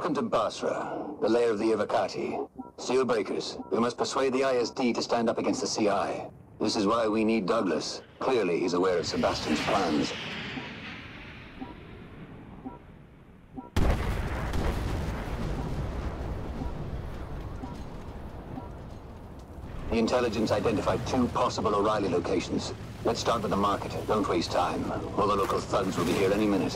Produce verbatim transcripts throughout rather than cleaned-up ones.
Welcome to Basra, the lair of the Ivakati. Steel breakers. We must persuade the I S D to stand up against the C I. This is why we need Douglas. Clearly, he's aware of Sebastian's plans. The intelligence identified two possible O'Reilly locations. Let's start with the market. Don't waste time. All the local thugs will be here any minute.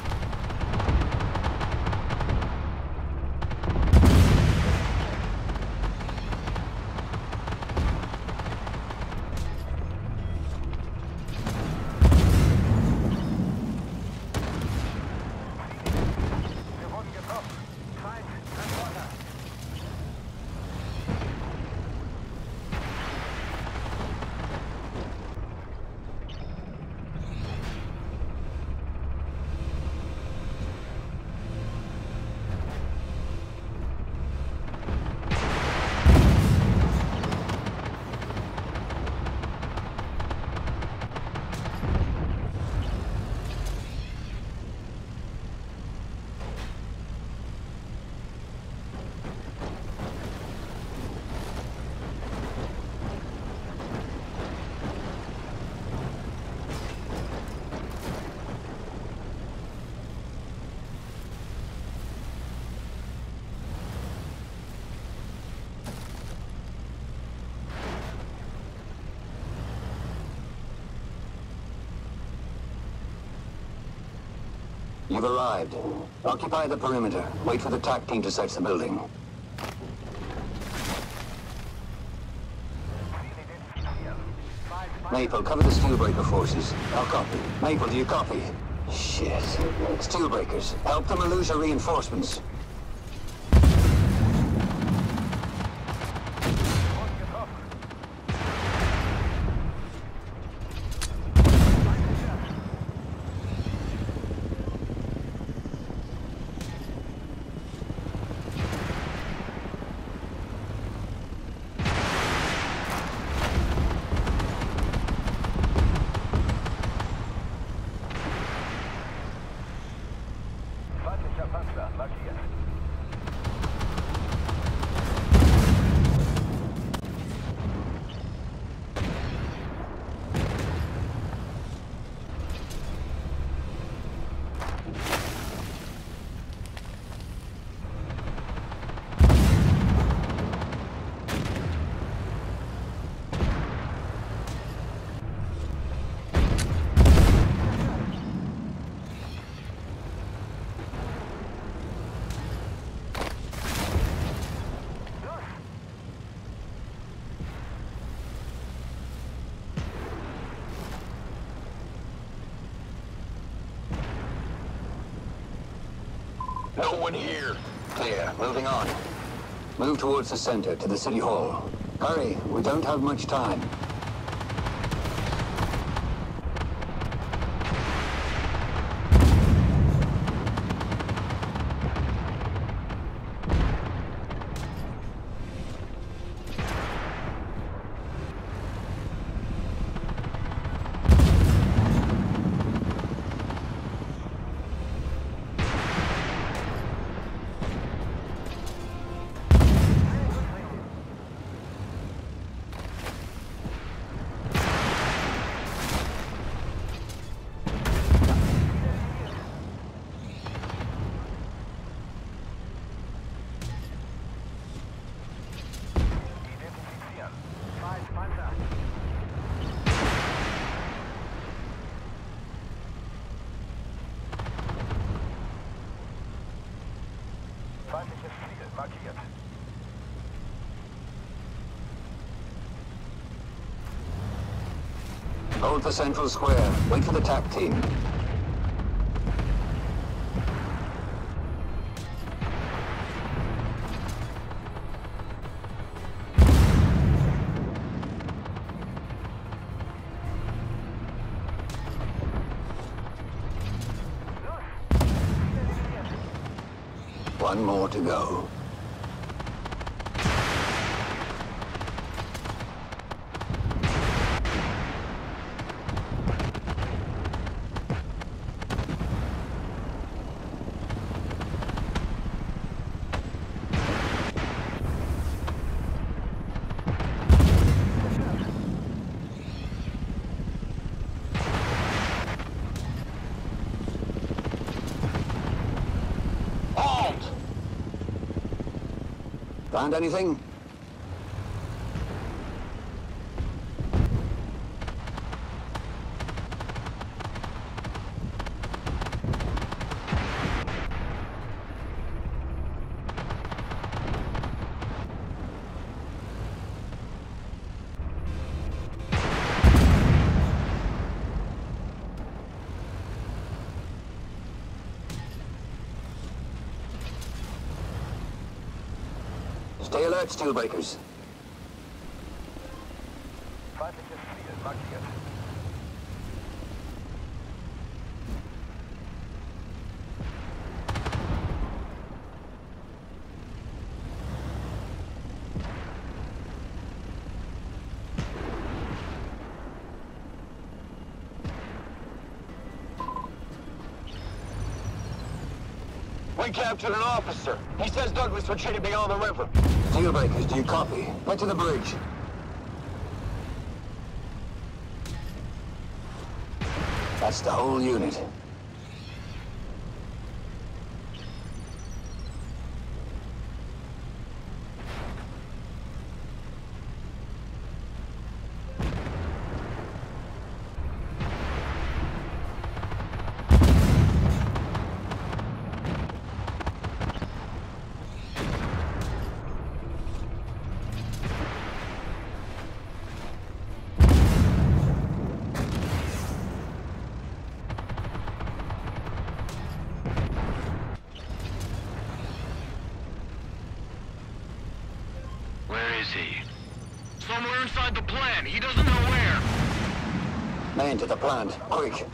You've arrived. Occupy the perimeter. Wait for the T A C team to search the building. Maple, cover the Steelbreaker forces. I'll copy. Maple, do you copy? Shit. Steelbreakers, help the Malusia reinforcements. No one here. Clear. Moving on. Move towards the center, to the city hall. Hurry, we don't have much time. Feindliches Ziel markiert. Hold the central square. Wait for the T A C team. One more to go. Found anything? Stay alert, Steelbreakers. Feindliches Ziel markiert. We captured an officer. He says Douglas retreated beyond the river. Steelbreakers, do you copy? Head to the bridge. That's the whole unit. Where is he? Somewhere inside the plant. He doesn't know where. Man to the plant, quick.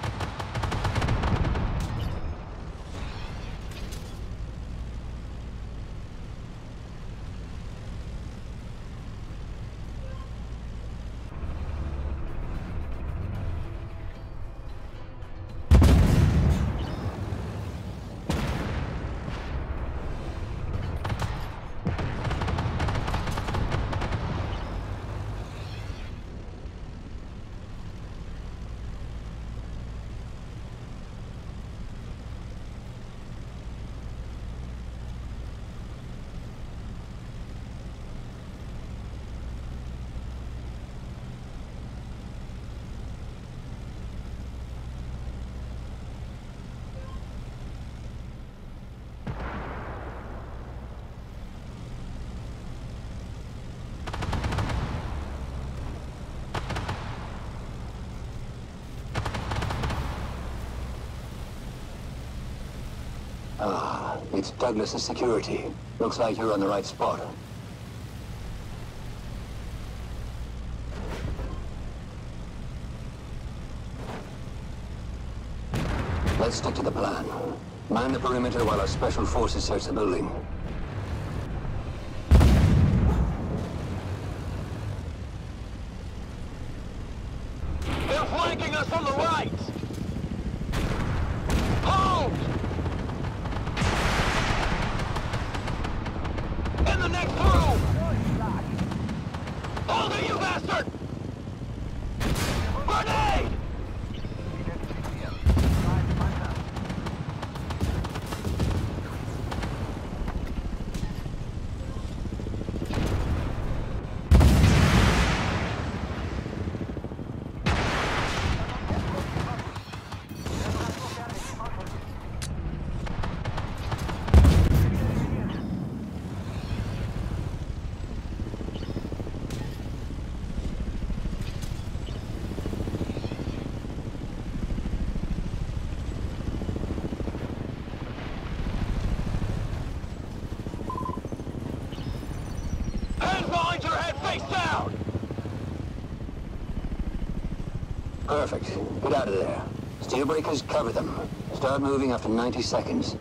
Ah, it's Douglas's security. Looks like you're on the right spot. Let's stick to the plan. Man the perimeter while our special forces search the building. They're flanking us on the right. Hold! In the next room! Hold it, you bastard! Grenade! Hands behind your head, face down! Perfect. Get out of there. Steelbreakers, cover them. Start moving after ninety seconds.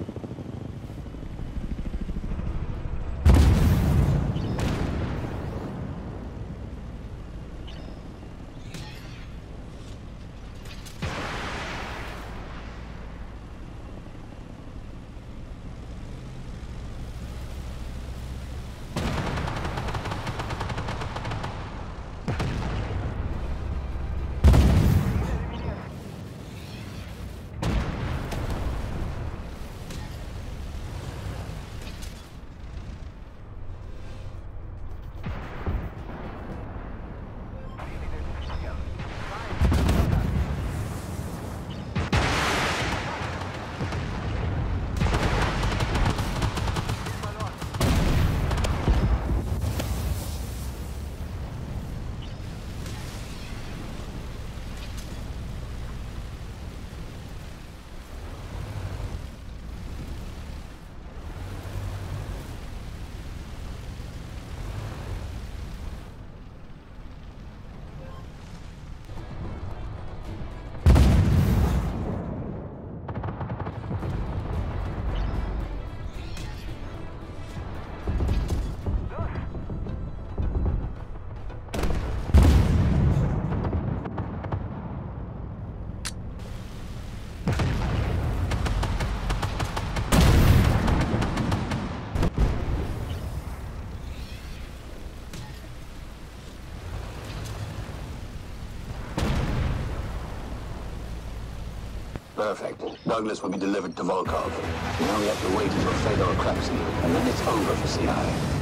Perfect. Douglas will be delivered to Volkov. Now we have to wait until Fedor cracks him, and then it's over for C I.